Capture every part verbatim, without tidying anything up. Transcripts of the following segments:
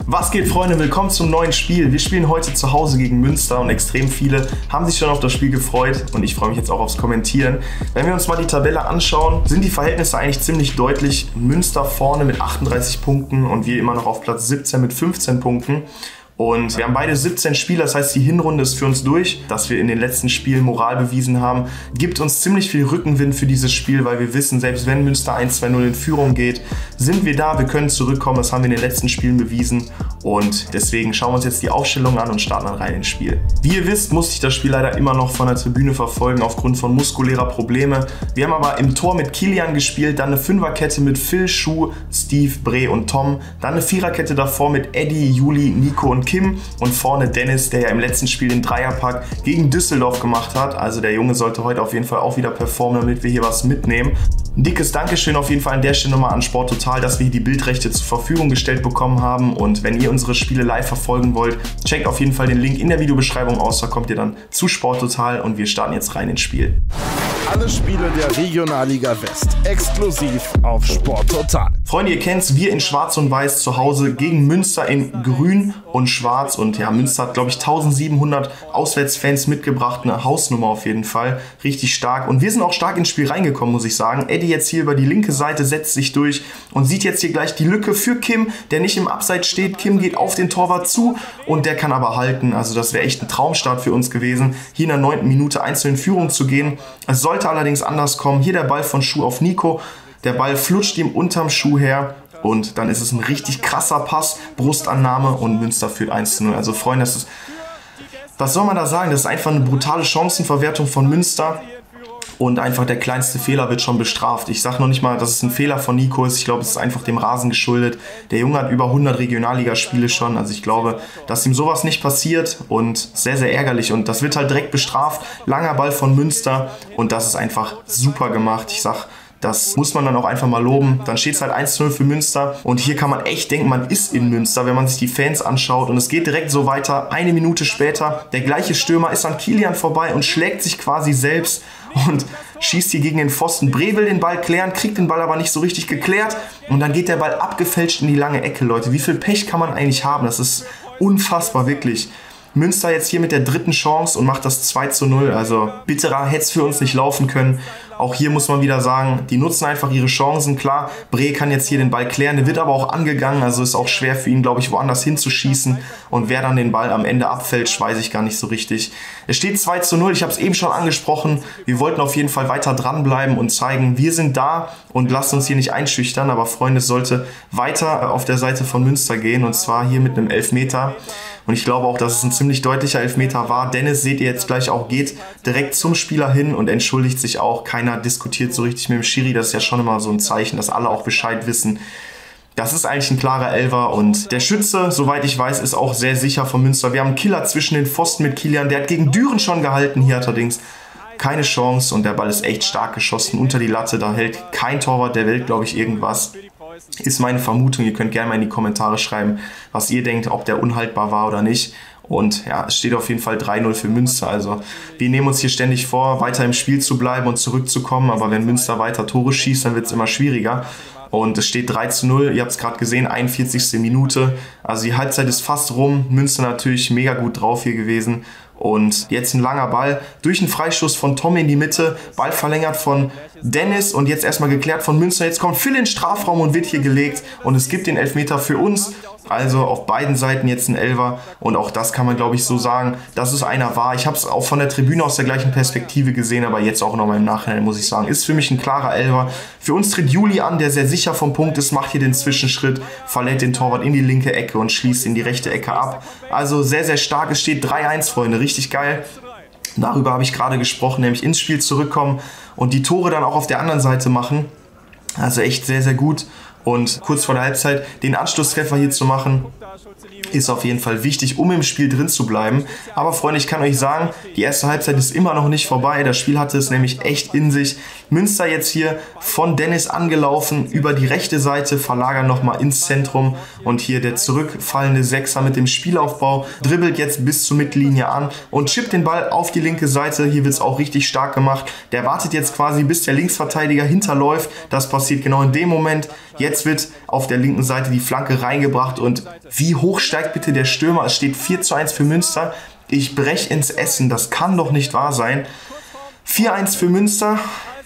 Was geht, Freunde? Willkommen zum neuen Spiel. Wir spielen heute zu Hause gegen Münster und extrem viele haben sich schon auf das Spiel gefreut und ich freue mich jetzt auch aufs Kommentieren. Wenn wir uns mal die Tabelle anschauen, sind die Verhältnisse eigentlich ziemlich deutlich. Münster vorne mit achtunddreißig Punkten und wir immer noch auf Platz siebzehn mit fünfzehn Punkten. Und wir haben beide siebzehn Spiele, das heißt, die Hinrunde ist für uns durch. Dass wir in den letzten Spielen Moral bewiesen haben, gibt uns ziemlich viel Rückenwind für dieses Spiel, weil wir wissen, selbst wenn Münster eins zwei null in Führung geht, sind wir da, wir können zurückkommen. Das haben wir in den letzten Spielen bewiesen. Und deswegen schauen wir uns jetzt die Aufstellung an und starten dann rein ins Spiel. Wie ihr wisst, musste ich das Spiel leider immer noch von der Tribüne verfolgen, aufgrund von muskulärer Probleme. Wir haben aber im Tor mit Kilian gespielt, dann eine Fünferkette mit Phil, Schuh, Steve, Bre und Tom. Dann eine Viererkette davor mit Eddie, Juli, Nico und Kim und vorne Dennis, der ja im letzten Spiel den Dreierpack gegen Düsseldorf gemacht hat. Also der Junge sollte heute auf jeden Fall auch wieder performen, damit wir hier was mitnehmen. Ein dickes Dankeschön auf jeden Fall an der Stelle nochmal an Sport Total, dass wir hier die Bildrechte zur Verfügung gestellt bekommen haben. Und wenn ihr unsere Spiele live verfolgen wollt, checkt auf jeden Fall den Link in der Videobeschreibung aus, da kommt ihr dann zu Sport Total und wir starten jetzt rein ins Spiel. Alle Spiele der Regionalliga West exklusiv auf Sport Total. Freunde, ihr kennt's, wir in Schwarz und Weiß zu Hause gegen Münster in Grün und Schwarz. Und ja, Münster hat, glaube ich, eintausendsiebenhundert Auswärtsfans mitgebracht. Eine Hausnummer auf jeden Fall. Richtig stark. Und wir sind auch stark ins Spiel reingekommen, muss ich sagen. Eddie jetzt hier über die linke Seite setzt sich durch und sieht jetzt hier gleich die Lücke für Kim, der nicht im Abseits steht. Kim geht auf den Torwart zu und der kann aber halten. Also das wäre echt ein Traumstart für uns gewesen, hier in der neunten Minute einzeln in Führung zu gehen. Es sollte allerdings anders kommen. Hier der Ball von Schuh auf Nico. Der Ball flutscht ihm unterm Schuh her und dann ist es ein richtig krasser Pass, Brustannahme und Münster führt eins zu null. Also Freunde, das ist, was soll man da sagen? Das ist einfach eine brutale Chancenverwertung von Münster und einfach der kleinste Fehler wird schon bestraft. Ich sage noch nicht mal, dass es ein Fehler von Nico ist. Ich glaube, es ist einfach dem Rasen geschuldet. Der Junge hat über hundert Regionalligaspiele schon. Also ich glaube, dass ihm sowas nicht passiert und sehr, sehr ärgerlich. Und das wird halt direkt bestraft. Langer Ball von Münster und das ist einfach super gemacht. Ich sage, das muss man dann auch einfach mal loben. Dann steht es halt eins zu null für Münster. Und hier kann man echt denken, man ist in Münster, wenn man sich die Fans anschaut. Und es geht direkt so weiter. Eine Minute später, der gleiche Stürmer ist an Kilian vorbei und schlägt sich quasi selbst und schießt hier gegen den Pfosten. Bre will den Ball klären, kriegt den Ball aber nicht so richtig geklärt. Und dann geht der Ball abgefälscht in die lange Ecke, Leute. Wie viel Pech kann man eigentlich haben? Das ist unfassbar, wirklich. Münster jetzt hier mit der dritten Chance und macht das zwei zu null. Also bitterer hätte es für uns nicht laufen können. Auch hier muss man wieder sagen, die nutzen einfach ihre Chancen. Klar, Bre kann jetzt hier den Ball klären, der wird aber auch angegangen. Also ist auch schwer für ihn, glaube ich, woanders hinzuschießen. Und wer dann den Ball am Ende abfälscht, weiß ich gar nicht so richtig. Es steht zwei zu null, ich habe es eben schon angesprochen. Wir wollten auf jeden Fall weiter dranbleiben und zeigen, wir sind da und lasst uns hier nicht einschüchtern. Aber Freunde, es sollte weiter auf der Seite von Münster gehen und zwar hier mit einem Elfmeter. Und ich glaube auch, dass es ein ziemlich deutlicher Elfmeter war. Dennis, seht ihr jetzt gleich auch, geht direkt zum Spieler hin und entschuldigt sich auch. Keiner diskutiert so richtig mit dem Schiri. Das ist ja schon immer so ein Zeichen, dass alle auch Bescheid wissen. Das ist eigentlich ein klarer Elfer und der Schütze, soweit ich weiß, ist auch sehr sicher von Münster. Wir haben einen Killer zwischen den Pfosten mit Kilian. Der hat gegen Düren schon gehalten. Hier hat allerdings keine Chance und der Ball ist echt stark geschossen unter die Latte. Da hält kein Torwart der Welt, glaube ich, irgendwas. Ist meine Vermutung. Ihr könnt gerne mal in die Kommentare schreiben, was ihr denkt, ob der unhaltbar war oder nicht. Und ja, es steht auf jeden Fall drei null für Münster. Also wir nehmen uns hier ständig vor, weiter im Spiel zu bleiben und zurückzukommen. Aber wenn Münster weiter Tore schießt, dann wird es immer schwieriger. Und es steht drei zu null. Ihr habt es gerade gesehen, einundvierzigste Minute. Also die Halbzeit ist fast rum. Münster natürlich mega gut drauf hier gewesen. Und jetzt ein langer Ball durch einen Freischuss von Tom in die Mitte. Ball verlängert von Dennis und jetzt erstmal geklärt von Münster. Jetzt kommt Phil in den Strafraum und wird hier gelegt. Und es gibt den Elfmeter für uns. Also auf beiden Seiten jetzt ein Elfer. Und auch das kann man, glaube ich, so sagen, dass es einer war. Ich habe es auch von der Tribüne aus der gleichen Perspektive gesehen, aber jetzt auch nochmal im Nachhinein, muss ich sagen. Ist für mich ein klarer Elfer. Für uns tritt Juli an, der sehr sicher vom Punkt ist, macht hier den Zwischenschritt, verlädt den Torwart in die linke Ecke und schließt in die rechte Ecke ab. Also sehr, sehr stark. Es steht drei eins, Freunde. Richtig geil. Darüber habe ich gerade gesprochen, nämlich ins Spiel zurückkommen und die Tore dann auch auf der anderen Seite machen. Also echt sehr, sehr gut. Und kurz vor der Halbzeit den Anschlusstreffer hier zu machen, ist auf jeden Fall wichtig, um im Spiel drin zu bleiben. Aber Freunde, ich kann euch sagen, die erste Halbzeit ist immer noch nicht vorbei. Das Spiel hatte es nämlich echt in sich. Münster jetzt hier von Dennis angelaufen, über die rechte Seite, verlagern nochmal ins Zentrum. Und hier der zurückfallende Sechser mit dem Spielaufbau dribbelt jetzt bis zur Mittellinie an und chippt den Ball auf die linke Seite. Hier wird es auch richtig stark gemacht. Der wartet jetzt quasi, bis der Linksverteidiger hinterläuft. Das passiert genau in dem Moment. Jetzt jetzt wird auf der linken Seite die Flanke reingebracht und wie hoch steigt bitte der Stürmer? Es steht vier zu eins für Münster. Ich brech ins Essen, das kann doch nicht wahr sein. vier eins für Münster.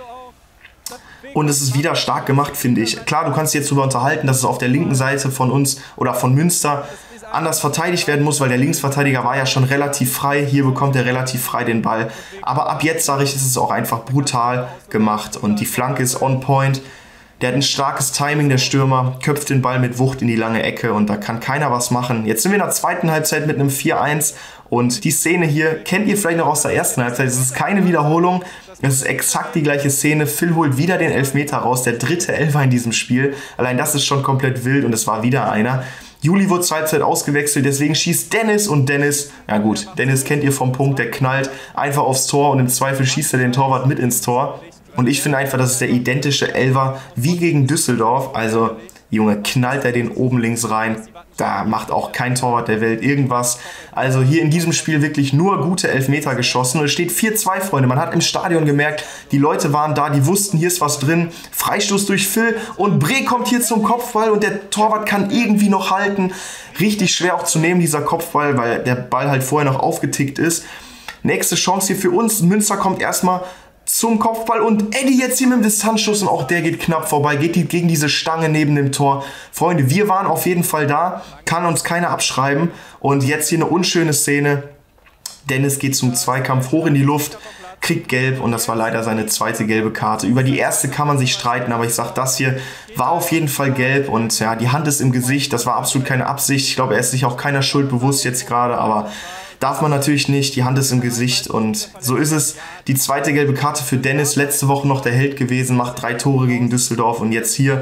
Und es ist wieder stark gemacht, finde ich. Klar, du kannst dich jetzt darüber unterhalten, dass es auf der linken Seite von uns oder von Münster anders verteidigt werden muss, weil der Linksverteidiger war ja schon relativ frei. Hier bekommt er relativ frei den Ball. Aber ab jetzt, sage ich, ist es auch einfach brutal gemacht. Und die Flanke ist on point. Der hat ein starkes Timing, der Stürmer, köpft den Ball mit Wucht in die lange Ecke und da kann keiner was machen. Jetzt sind wir in der zweiten Halbzeit mit einem vier eins und die Szene hier kennt ihr vielleicht noch aus der ersten Halbzeit. Es ist keine Wiederholung, es ist exakt die gleiche Szene. Phil holt wieder den Elfmeter raus, der dritte Elfer in diesem Spiel. Allein das ist schon komplett wild und es war wieder einer. Juli wurde zur Halbzeit ausgewechselt, deswegen schießt Dennis und Dennis, ja gut, Dennis kennt ihr vom Punkt, der knallt einfach aufs Tor und im Zweifel schießt er den Torwart mit ins Tor. Und ich finde einfach, das ist der identische Elfer wie gegen Düsseldorf. Also, Junge, knallt er den oben links rein. Da macht auch kein Torwart der Welt irgendwas. Also hier in diesem Spiel wirklich nur gute Elfmeter geschossen. Und es steht vier zwei, Freunde. Man hat im Stadion gemerkt, die Leute waren da, die wussten, hier ist was drin. Freistoß durch Phil und Bre kommt hier zum Kopfball und der Torwart kann irgendwie noch halten. Richtig schwer auch zu nehmen, dieser Kopfball, weil der Ball halt vorher noch aufgetickt ist. Nächste Chance hier für uns. Münster kommt erstmal zum Kopfball und Eddie jetzt hier mit dem Distanzschuss und auch der geht knapp vorbei, geht die, gegen diese Stange neben dem Tor. Freunde, wir waren auf jeden Fall da, kann uns keiner abschreiben und jetzt hier eine unschöne Szene. Dennis geht zum Zweikampf hoch in die Luft, kriegt gelb und das war leider seine zweite gelbe Karte. Über die erste kann man sich streiten, aber ich sag, das hier war auf jeden Fall gelb und ja, die Hand ist im Gesicht, das war absolut keine Absicht. Ich glaube, er ist sich auch keiner Schuld bewusst jetzt gerade, aber darf man natürlich nicht, die Hand ist im Gesicht und so ist es. Die zweite gelbe Karte für Dennis, letzte Woche noch der Held gewesen, macht drei Tore gegen Düsseldorf und jetzt hier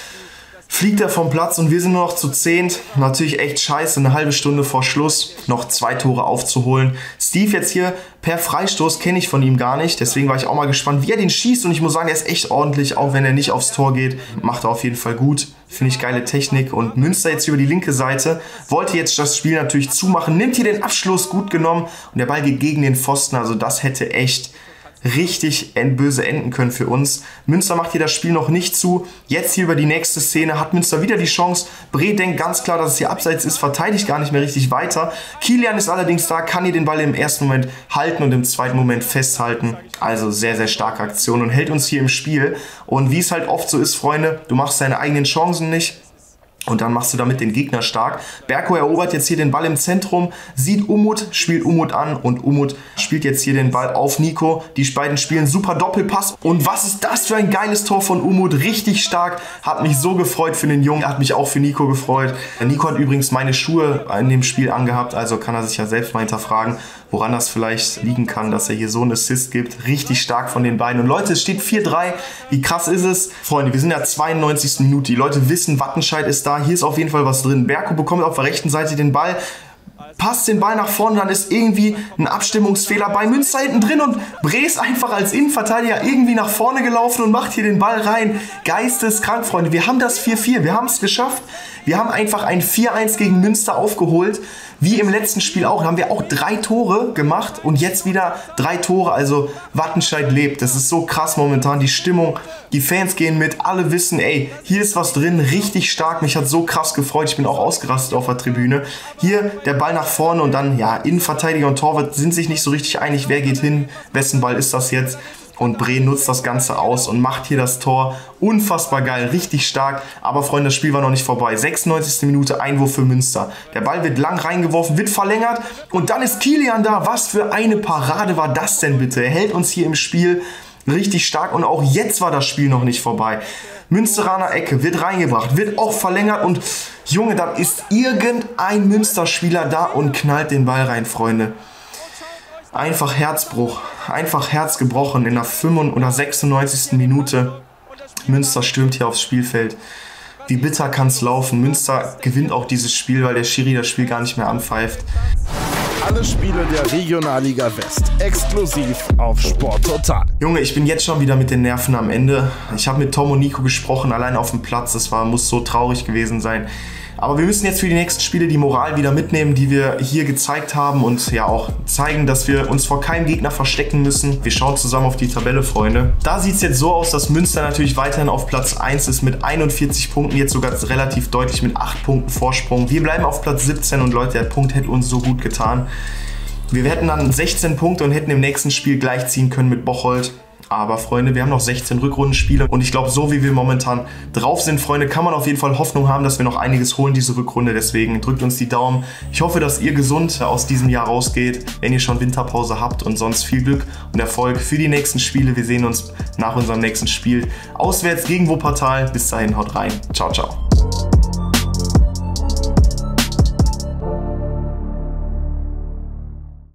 fliegt er vom Platz und wir sind nur noch zu zehnt. Natürlich echt scheiße, eine halbe Stunde vor Schluss noch zwei Tore aufzuholen. Steve jetzt hier per Freistoß, kenne ich von ihm gar nicht, deswegen war ich auch mal gespannt, wie er den schießt und ich muss sagen, er ist echt ordentlich, auch wenn er nicht aufs Tor geht, macht er auf jeden Fall gut. Finde ich geile Technik und Münster jetzt über die linke Seite, wollte jetzt das Spiel natürlich zumachen, nimmt hier den Abschluss, gut genommen und der Ball geht gegen den Pfosten, also das hätte echt richtig böse enden können für uns. Münster macht hier das Spiel noch nicht zu. Jetzt hier über die nächste Szene hat Münster wieder die Chance. Bre denkt ganz klar, dass es hier abseits ist, verteidigt gar nicht mehr richtig weiter. Kilian ist allerdings da, kann hier den Ball im ersten Moment halten und im zweiten Moment festhalten. Also sehr, sehr starke Aktion und hält uns hier im Spiel. Und wie es halt oft so ist, Freunde, du machst deine eigenen Chancen nicht. Und dann machst du damit den Gegner stark. Berko erobert jetzt hier den Ball im Zentrum, sieht Umut, spielt Umut an und Umut spielt jetzt hier den Ball auf Nico. Die beiden spielen super Doppelpass. Und was ist das für ein geiles Tor von Umut? Richtig stark. Hat mich so gefreut für den Jungen, hat mich auch für Nico gefreut. Nico hat übrigens meine Schuhe in dem Spiel angehabt, also kann er sich ja selbst mal hinterfragen, woran das vielleicht liegen kann, dass er hier so einen Assist gibt. Richtig stark von den beiden. Und Leute, es steht vier drei. Wie krass ist es? Freunde, wir sind ja zweiundneunzigsten Minute. Die Leute wissen, Wattenscheid ist da. Hier ist auf jeden Fall was drin. Berko bekommt auf der rechten Seite den Ball, passt den Ball nach vorne, dann ist irgendwie ein Abstimmungsfehler bei Münster hinten drin und Bre ist einfach als Innenverteidiger irgendwie nach vorne gelaufen und macht hier den Ball rein. Geisteskrank, Freunde. Wir haben das vier vier. Wir haben es geschafft. Wir haben einfach ein vier eins gegen Münster aufgeholt. Wie im letzten Spiel auch, da haben wir auch drei Tore gemacht und jetzt wieder drei Tore, also Wattenscheid lebt. Das ist so krass momentan, die Stimmung, die Fans gehen mit, alle wissen, ey, hier ist was drin, richtig stark, mich hat so krass gefreut, ich bin auch ausgerastet auf der Tribüne. Hier der Ball nach vorne und dann, ja, Innenverteidiger und Torwart sind sich nicht so richtig einig, wer geht hin, wessen Ball ist das jetzt? Und Bre nutzt das Ganze aus und macht hier das Tor. Unfassbar geil, richtig stark. Aber Freunde, das Spiel war noch nicht vorbei. sechsundneunzigste Minute, Einwurf für Münster. Der Ball wird lang reingeworfen, wird verlängert. Und dann ist Kilian da. Was für eine Parade war das denn bitte? Er hält uns hier im Spiel richtig stark. Und auch jetzt war das Spiel noch nicht vorbei. Münsteraner Ecke wird reingebracht, wird auch verlängert. Und Junge, da ist irgendein Münsterspieler da und knallt den Ball rein, Freunde. Einfach Herzbruch, einfach Herz gebrochen in der fünfundneunzigsten oder sechsundneunzigsten Minute. Münster stürmt hier aufs Spielfeld. Wie bitter kann es laufen? Münster gewinnt auch dieses Spiel, weil der Schiri das Spiel gar nicht mehr anpfeift. Alle Spiele der Regionalliga West exklusiv auf Sporttotal. Junge, ich bin jetzt schon wieder mit den Nerven am Ende. Ich habe mit Tom und Nico gesprochen, allein auf dem Platz. Das war, muss so traurig gewesen sein. Aber wir müssen jetzt für die nächsten Spiele die Moral wieder mitnehmen, die wir hier gezeigt haben und ja auch zeigen, dass wir uns vor keinem Gegner verstecken müssen. Wir schauen zusammen auf die Tabelle, Freunde. Da sieht es jetzt so aus, dass Münster natürlich weiterhin auf Platz eins ist mit einundvierzig Punkten, jetzt sogar relativ deutlich mit acht Punkten Vorsprung. Wir bleiben auf Platz siebzehn und Leute, der Punkt hätte uns so gut getan. Wir hätten dann sechzehn Punkte und hätten im nächsten Spiel gleichziehen können mit Bocholt. Aber Freunde, wir haben noch sechzehn Rückrundenspiele und ich glaube, so wie wir momentan drauf sind, Freunde, kann man auf jeden Fall Hoffnung haben, dass wir noch einiges holen diese Rückrunde. Deswegen drückt uns die Daumen. Ich hoffe, dass ihr gesund aus diesem Jahr rausgeht, wenn ihr schon Winterpause habt, und sonst viel Glück und Erfolg für die nächsten Spiele. Wir sehen uns nach unserem nächsten Spiel auswärts gegen Wuppertal. Bis dahin, haut rein. Ciao, ciao.